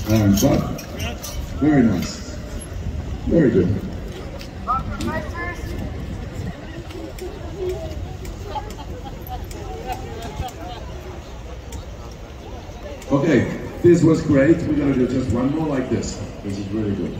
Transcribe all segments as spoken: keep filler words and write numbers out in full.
And but very nice. Very good. Okay, this was great. We're gonna do just one more like this. This is really good.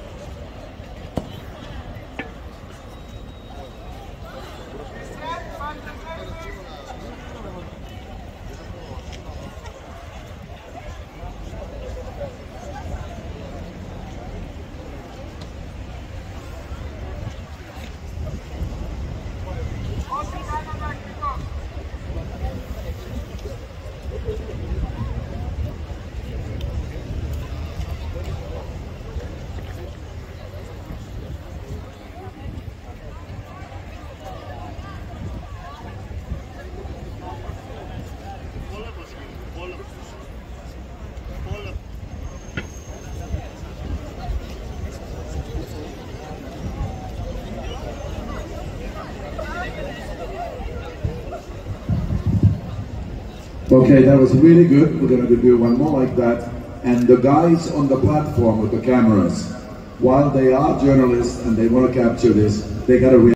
Okay, that was really good. We're going to do one more like that. And the guys on the platform with the cameras, while they are journalists and they want to capture this, they got to